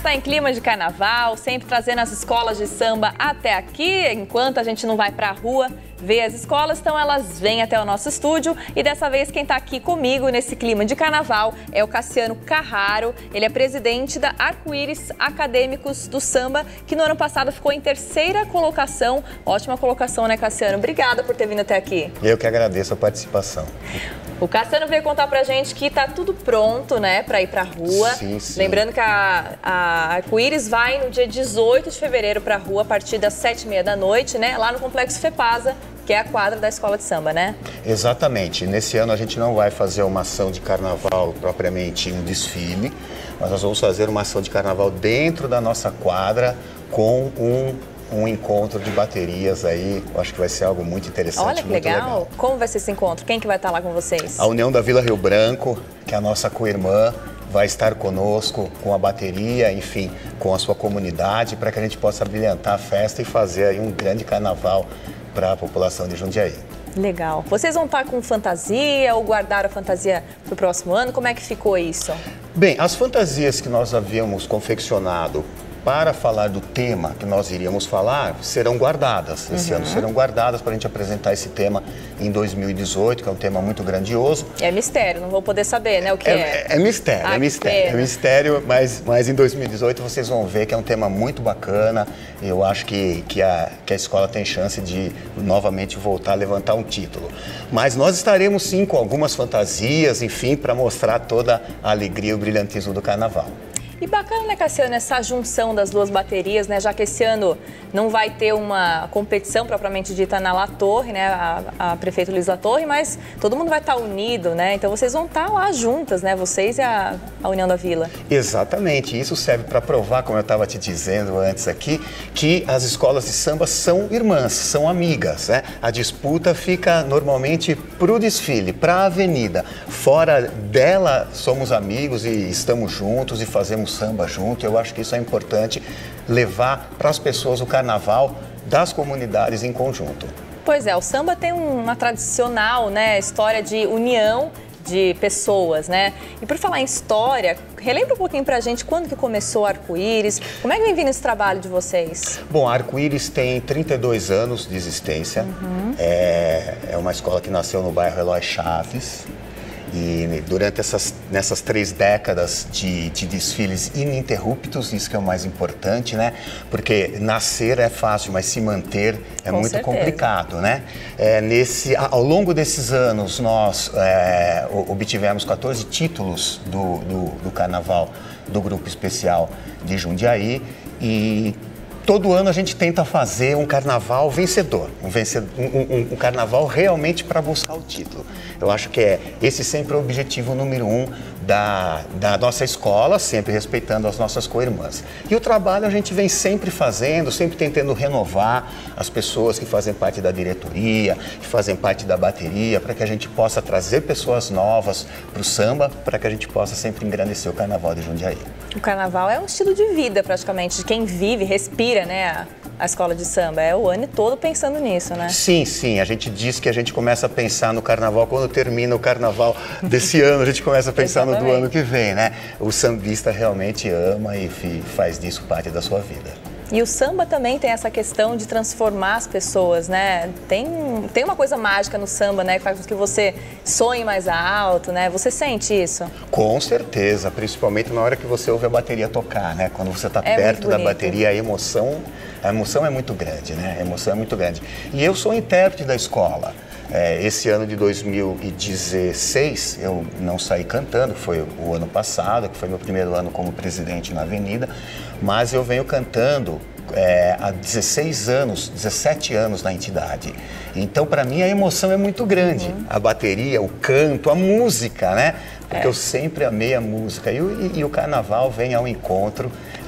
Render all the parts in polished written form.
está em clima de carnaval, sempre trazendo as escolas de samba até aqui, enquanto a gente não vai para a rua ver as escolas, então elas vêm até o nosso estúdio e dessa vez quem está aqui comigo nesse clima de carnaval é o Cassiano Carraro. Ele é presidente da Arco-Íris Acadêmicos do Samba, que no ano passado ficou em terceira colocação. Ótima colocação, né, Cassiano? Obrigada por ter vindo até aqui. Eu que agradeço a participação. O Cassiano veio contar pra gente que tá tudo pronto, né, pra ir pra rua. Sim, sim. Lembrando que a Arco-Íris vai no dia 18 de fevereiro pra rua, a partir das 7h30 da noite, né, lá no Complexo FEPASA, que é a quadra da Escola de Samba, né? Exatamente. Nesse ano a gente não vai fazer uma ação de carnaval propriamente um desfile, mas nós vamos fazer uma ação de carnaval dentro da nossa quadra com um encontro de baterias aí. Eu acho que vai ser algo muito interessante. Olha que muito legal. Como vai ser esse encontro? Quem que vai estar lá com vocês? A União da Vila Rio Branco, que é a nossa co-irmã, vai estar conosco com a bateria, enfim, com a sua comunidade, para que a gente possa brilhantar a festa e fazer aí um grande carnaval para a população de Jundiaí. Legal. Vocês vão estar com fantasia ou guardaram a fantasia para o próximo ano? Como é que ficou isso? Bem, as fantasias que nós havíamos confeccionado para falar do tema que nós iríamos falar serão guardadas. Esse ano serão guardadas para a gente apresentar esse tema em 2018, que é um tema muito grandioso. É mistério, não vou poder saber, né, o que é. É mistério, é mistério, mas em 2018 vocês vão ver que é um tema muito bacana. Eu acho que a escola tem chance de novamente voltar a levantar um título. Mas nós estaremos sim com algumas fantasias, enfim, para mostrar toda a alegria e o brilhantismo do carnaval. E bacana, né, Cassiano, essa junção das duas baterias, né? Já que esse ano não vai ter uma competição propriamente dita na La Torre, né? A prefeita Luiz La Torre, mas todo mundo vai estar unido, né? Então vocês vão estar lá juntas, né? Vocês e a União da Vila. Exatamente. Isso serve para provar, como eu estava te dizendo antes aqui, que as escolas de samba são irmãs, são amigas, né? A disputa fica normalmente para o desfile, para a avenida. Fora dela, somos amigos e estamos juntos e fazemos samba junto. Eu acho que isso é importante, levar para as pessoas o carnaval das comunidades em conjunto. Pois é, o samba tem uma tradicional, né, história de união de pessoas, né? E por falar em história, relembra um pouquinho pra gente quando que começou a Arco-Íris, como é que vem vindo esse trabalho de vocês? Bom, a Arco-Íris tem 32 anos de existência, é uma escola que nasceu no bairro Eloy Chaves. E durante nessas 3 décadas de desfiles ininterruptos, isso que é o mais importante, né? Porque nascer é fácil, mas se manter é muito complicado, né? Ao longo desses anos, nós obtivemos 14 títulos do Carnaval do Grupo Especial de Jundiaí e todo ano a gente tenta fazer um carnaval vencedor, um carnaval realmente para buscar o título. Eu acho que esse sempre é o objetivo número 1 da nossa escola, sempre respeitando as nossas co-irmãs. E o trabalho a gente vem sempre fazendo, sempre tentando renovar as pessoas que fazem parte da diretoria, que fazem parte da bateria, para que a gente possa trazer pessoas novas para o samba, para que a gente possa sempre engrandecer o carnaval de Jundiaí. O carnaval é um estilo de vida, praticamente, de quem vive, respira, né, a escola de samba. É o ano todo pensando nisso, né? Sim, sim. A gente diz que a gente começa a pensar no carnaval quando termina o carnaval desse ano, a gente começa a pensar no do ano que vem, né? O sambista realmente ama e faz disso parte da sua vida. E o samba também tem essa questão de transformar as pessoas, né? Tem uma coisa mágica no samba, né? Que faz com que você sonhe mais alto, né? Você sente isso? Com certeza, principalmente na hora que você ouve a bateria tocar, né? Quando você está perto da bateria, a emoção é muito grande, né? A emoção é muito grande. E eu sou intérprete da escola. Esse ano de 2016 eu não saí cantando, foi o ano passado, que foi meu primeiro ano como presidente na Avenida, mas eu venho cantando há 17 anos na entidade. Então, para mim, a emoção é muito grande. A bateria, o canto, a música, né? Porque eu sempre amei a música. E o carnaval vem ao encontro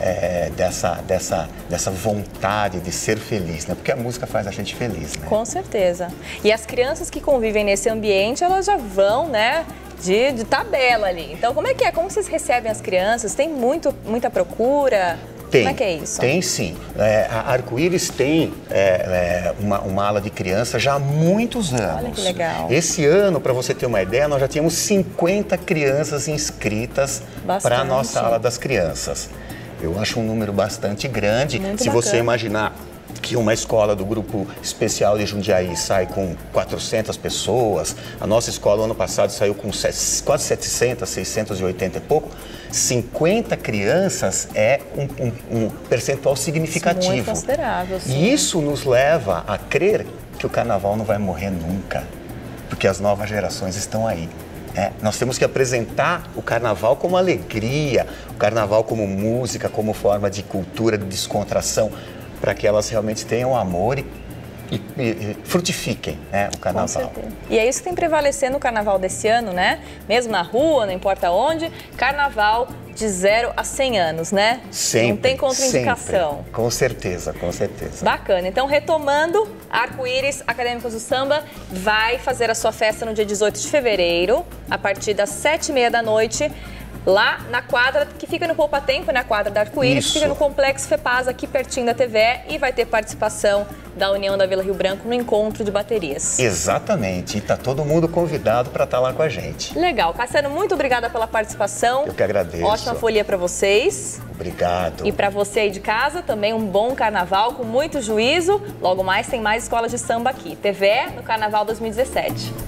dessa vontade de ser feliz, né? Porque a música faz a gente feliz, né? Com certeza. E as crianças que convivem nesse ambiente, elas já vão, né, de tabela ali. Então, como é que é? Como vocês recebem as crianças? Tem muita procura? Tem, como é que é isso? Tem sim. A Arco-Íris tem uma ala de criança já há muitos anos. Olha que legal. Esse ano, para você ter uma ideia, nós já tínhamos 50 crianças inscritas para a nossa ala das crianças. Eu acho um número bastante grande. Muito Se você bacana. imaginar que uma escola do Grupo Especial de Jundiaí sai com 400 pessoas, a nossa escola ano passado saiu com quase 700, 680 e pouco, 50 crianças é um percentual significativo. Muito considerável, sim. E isso nos leva a crer que o carnaval não vai morrer nunca, porque as novas gerações estão aí. Nós temos que apresentar o carnaval como alegria, o carnaval como música, como forma de cultura, de descontração, para que elas realmente tenham amor e frutifiquem, né, o carnaval. Com certeza. E é isso que tem prevalecido no carnaval desse ano, né? Mesmo na rua, não importa onde, carnaval de 0 a 100 anos, né? Sempre. Não tem contraindicação. Sempre. Com certeza, com certeza. Bacana. Então, retomando, Arco-Íris Acadêmicos do Samba vai fazer a sua festa no dia 18 de fevereiro, a partir das 7h30 da noite, lá na quadra que fica no Poupa Tempo, na quadra da Arco-Íris, fica no Complexo FEPAS, aqui pertinho da TVE, e vai ter participação da União da Vila Rio Branco no encontro de baterias. Exatamente, e está todo mundo convidado para estar lá com a gente. Legal. Cassiano, muito obrigada pela participação. Eu que agradeço. Ótima folia para vocês. Obrigado. E para você aí de casa, também um bom carnaval com muito juízo. Logo mais tem mais escolas de samba aqui. TVE no Carnaval 2017.